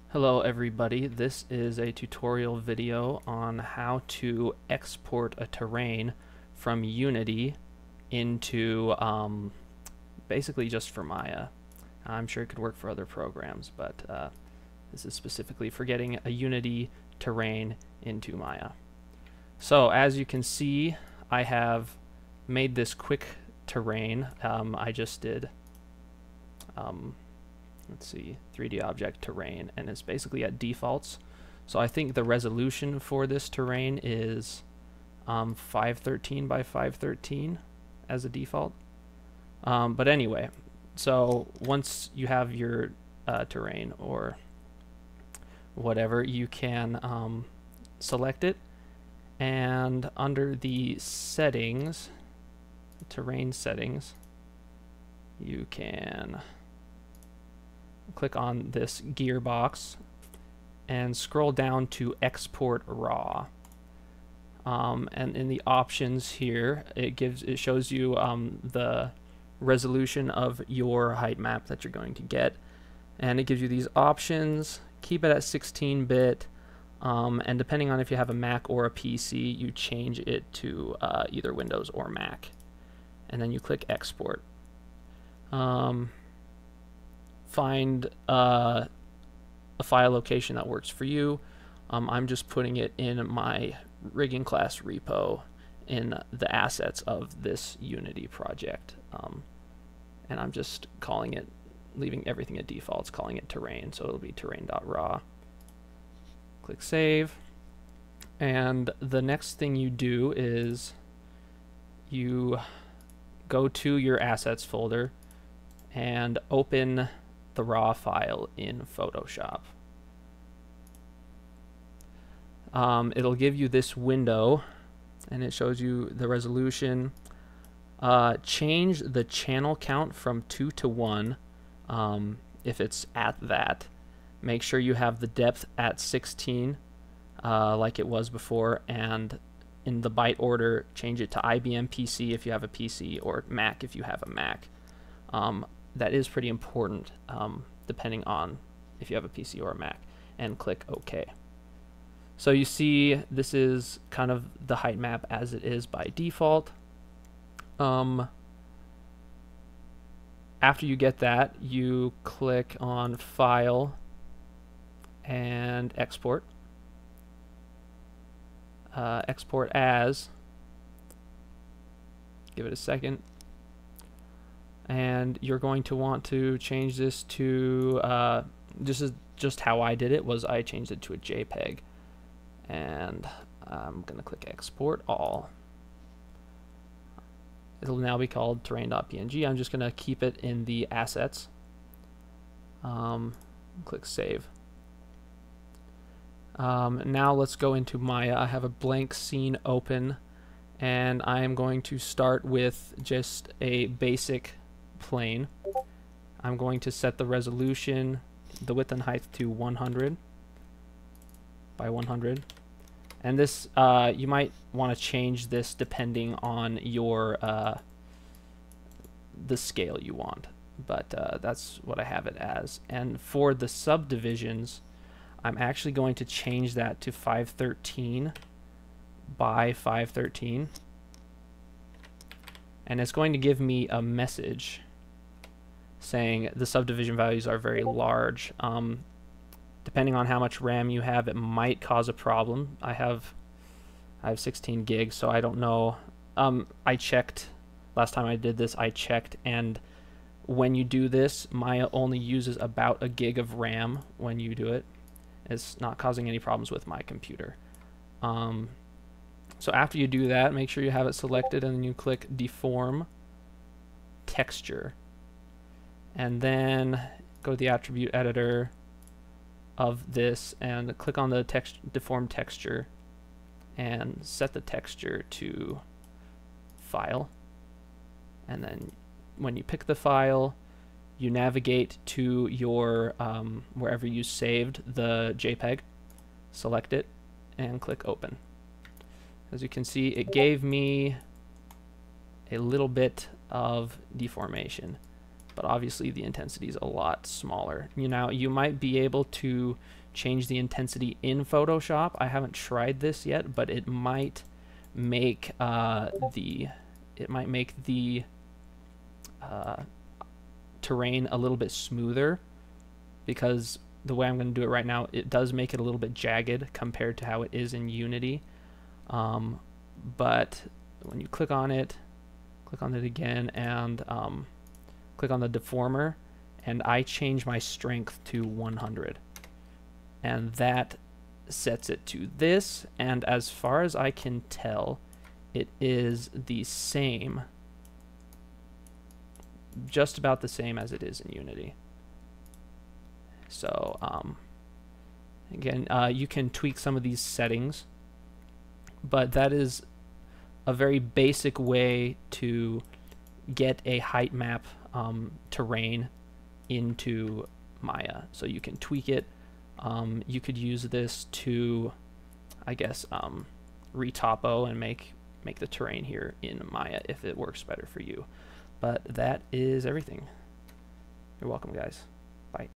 Hello everybody, this is a tutorial video on how to export a terrain from Unity into basically just for Maya. I'm sure it could work for other programs, but this is specifically for getting a Unity terrain into Maya. So as you can see, I have made this quick terrain. I just did let's see, 3D object terrain, and it's basically at defaults. So I think the resolution for this terrain is 513 by 513 as a default. But anyway, so once you have your terrain or whatever, you can select it, and under the settings, terrain settings, you can click on this gearbox and scroll down to export raw. And in the options here, it shows you the resolution of your height map that you're going to get, and it gives you these options. Keep it at 16-bit, and depending on if you have a Mac or a PC, you change it to either Windows or Mac, and then you click export. Find a file location that works for you. I'm just putting it in my rigging class repo in the assets of this Unity project, and I'm just calling it, leaving everything at defaults, calling it terrain, so it'll be terrain.raw. Click save, and the next thing you do is you go to your assets folder and open the raw file in Photoshop. It'll give you this window, and it shows you the resolution. Change the channel count from 2 to 1 if it's at that. Make sure you have the depth at 16 like it was before, and in the byte order, change it to IBM PC if you have a PC, or Mac if you have a Mac. That is pretty important, depending on if you have a PC or a Mac, and click OK. So you see this is kind of the height map as it is by default. After you get that, you click on File and Export. Export as. Give it a second. And you're going to want to change this to, this is just how I did it, was I changed it to a JPEG. And I'm going to click Export All. It'll now be called terrain.png. I'm just going to keep it in the assets. Click Save. Now let's go into Maya. I have a blank scene open, and I am going to start with just a basic plane. I'm going to set the resolution, the width and height to 100 by 100, and this you might want to change this depending on your the scale you want, but that's what I have it as. And for the subdivisions, I'm actually going to change that to 513 by 513, and it's going to give me a message saying the subdivision values are very large. Depending on how much RAM you have, it might cause a problem. I have 16 gigs, so I don't know. I checked last time I did this. I checked, and when you do this, Maya only uses about a gig of RAM when you do it. It's not causing any problems with my computer. So after you do that, make sure you have it selected, and then you click Deform Texture. And then go to the attribute editor of this and click on the deform texture and set the texture to File. And then when you pick the file, you navigate to your wherever you saved the JPEG, select it, and click Open. As you can see, it gave me a little bit of deformation, but obviously the intensity is a lot smaller. You might be able to change the intensity in Photoshop. I haven't tried this yet, but it might make the terrain a little bit smoother, because the way I'm going to do it right now, it does make it a little bit jagged compared to how it is in Unity. But when you click on it again, and click on the deformer, and I change my strength to 100, and that sets it to this, and as far as I can tell, it is the same, just about the same as it is in Unity. So again, you can tweak some of these settings, but that is a very basic way to get a height map terrain into Maya. So you can tweak it. You could use this to, I guess, retopo and make the terrain here in Maya if it works better for you. But that is everything. You're welcome, guys.